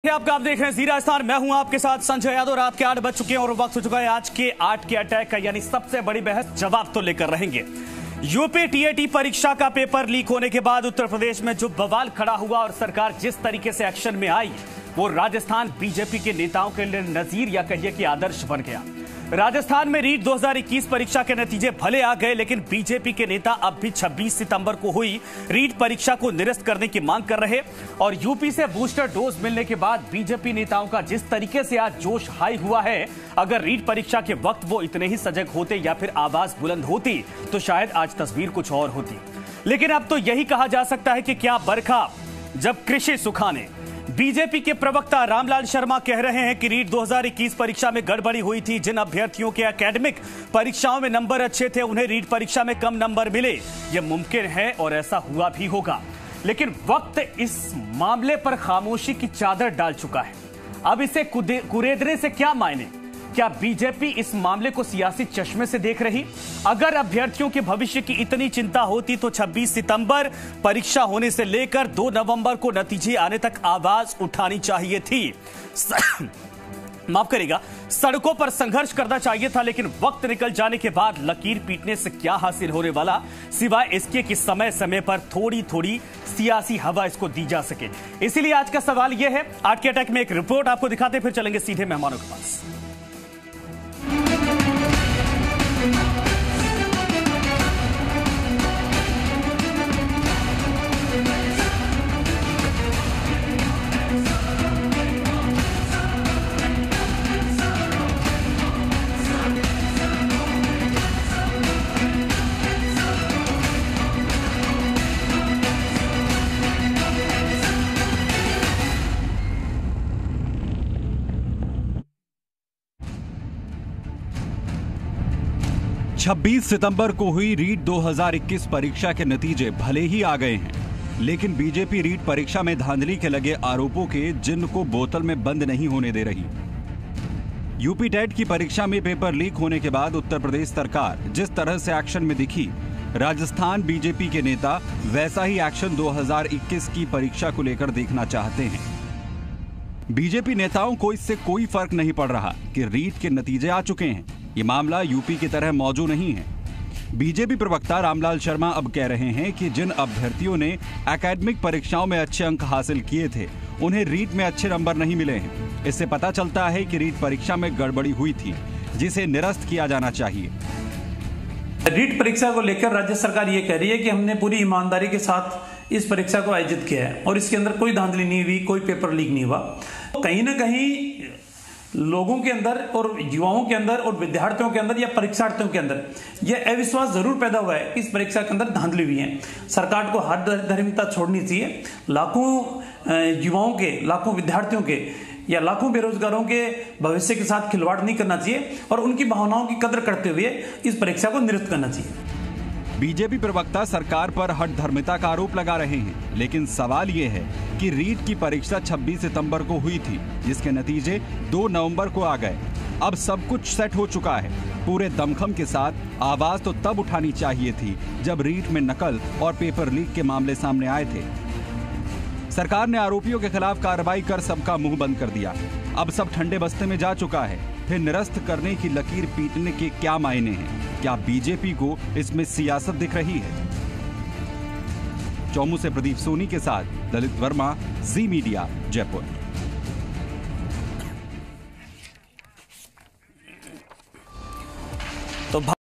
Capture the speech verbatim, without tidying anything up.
आपका आप देख रहे हैं जी राजस्थान। मैं हूं आपके साथ संजय यादव। रात के आठ बज चुके हैं और वक्त हो चुका है आज के आठ के अटैक का, यानी सबसे बड़ी बहस जवाब तो लेकर रहेंगे। यूपी टीएटी परीक्षा का पेपर लीक होने के बाद उत्तर प्रदेश में जो बवाल खड़ा हुआ और सरकार जिस तरीके से एक्शन में आई, वो राजस्थान बीजेपी के नेताओं के लिए नजीर या कहिए कि आदर्श बन गया। राजस्थान में रीट दो हज़ार इक्कीस परीक्षा के नतीजे भले आ गए, लेकिन बीजेपी के नेता अब भी छब्बीस सितंबर को हुई रीट परीक्षा को निरस्त करने की मांग कर रहे। और यूपी से बूस्टर डोज मिलने के बाद बीजेपी नेताओं का जिस तरीके से आज जोश हाई हुआ है, अगर रीट परीक्षा के वक्त वो इतने ही सजग होते या फिर आवाज बुलंद होती तो शायद आज तस्वीर कुछ और होती। लेकिन अब तो यही कहा जा सकता है कि क्या बरखा जब कृषि सुखाने। बीजेपी के प्रवक्ता रामलाल शर्मा कह रहे हैं कि रीट दो हज़ार इक्कीस परीक्षा में गड़बड़ी हुई थी। जिन अभ्यर्थियों के एकेडमिक परीक्षाओं में नंबर अच्छे थे, उन्हें रीट परीक्षा में कम नंबर मिले। यह मुमकिन है और ऐसा हुआ भी होगा, लेकिन वक्त इस मामले पर खामोशी की चादर डाल चुका है। अब इसे कुरेदने से क्या मायने? क्या बीजेपी इस मामले को सियासी चश्मे से देख रही? अगर अभ्यर्थियों के भविष्य की इतनी चिंता होती तो छब्बीस सितंबर परीक्षा होने से लेकर दो नवंबर को नतीजे आने तक आवाज उठानी चाहिए थी। माफ करेगा, सड़कों पर संघर्ष करना चाहिए था। लेकिन वक्त निकल जाने के बाद लकीर पीटने से क्या हासिल होने वाला, सिवाय इसके कि समय समय पर थोड़ी थोड़ी सियासी हवा इसको दी जा सके। इसीलिए आज का सवाल यह है। आज के अटैक में एक रिपोर्ट आपको दिखाते फिर चलेंगे सीधे मेहमानों के पास। छब्बीस सितंबर को हुई रीट दो हज़ार इक्कीस परीक्षा के नतीजे भले ही आ गए हैं, लेकिन बीजेपी रीट परीक्षा में धांधली के लगे आरोपों के जिन को बोतल में बंद नहीं होने दे रही। यूपी टेट की परीक्षा में पेपर लीक होने के बाद उत्तर प्रदेश सरकार जिस तरह से एक्शन में दिखी, राजस्थान बीजेपी के नेता वैसा ही एक्शन दो हज़ार इक्कीस की परीक्षा को लेकर देखना चाहते हैं। बीजेपी नेताओं को इससे कोई फर्क नहीं पड़ रहा कि रीट के नतीजे आ चुके हैं। ये मामला यूपी की तरह मौजू नहीं है। बीजेपी प्रवक्ता रामलाल शर्मा अब कह रहे हैं कि जिन अभ्यर्थियों ने एकेडमिक परीक्षाओं में अच्छे अंक हासिल किए थे, उन्हें रीट में अच्छे नंबर नहीं मिले हैं। इससे पता चलता है कि रीट परीक्षा में गड़बड़ी हुई थी, जिसे निरस्त किया जाना चाहिए। रीट परीक्षा को लेकर राज्य सरकार ये कह रही है कि हमने पूरी ईमानदारी के साथ इस परीक्षा को आयोजित किया है और इसके अंदर कोई धांधली नहीं हुई, कोई पेपर लीक नहीं हुआ। कहीं ना कहीं लोगों के अंदर और युवाओं के अंदर और विद्यार्थियों के अंदर या परीक्षार्थियों के अंदर यह अविश्वास जरूर पैदा हुआ है कि इस परीक्षा के अंदर धांधली हुई है। सरकार को हद धर्मिता छोड़नी चाहिए। लाखों युवाओं के, लाखों विद्यार्थियों के या लाखों बेरोजगारों के भविष्य के साथ खिलवाड़ नहीं करना चाहिए और उनकी भावनाओं की कदर करते हुए इस परीक्षा को निरस्त करना चाहिए। बीजेपी प्रवक्ता सरकार पर हठ धर्मिता का आरोप लगा रहे हैं, लेकिन सवाल ये है कि रीट की परीक्षा छब्बीस सितंबर को हुई थी, जिसके नतीजे दो नवंबर को आ गए। अब सब कुछ सेट हो चुका है। पूरे दमखम के साथ आवाज तो तब उठानी चाहिए थी जब रीट में नकल और पेपर लीक के मामले सामने आए थे। सरकार ने आरोपियों के खिलाफ कार्रवाई कर सबका मुंह बंद कर दिया। अब सब ठंडे बस्ते में जा चुका है। फिर निरस्त करने की लकीर पीटने के क्या मायने हैं? क्या बीजेपी को इसमें सियासत दिख रही है? चौमू से प्रदीप सोनी के साथ ललित वर्मा, जी मीडिया, जयपुर। तो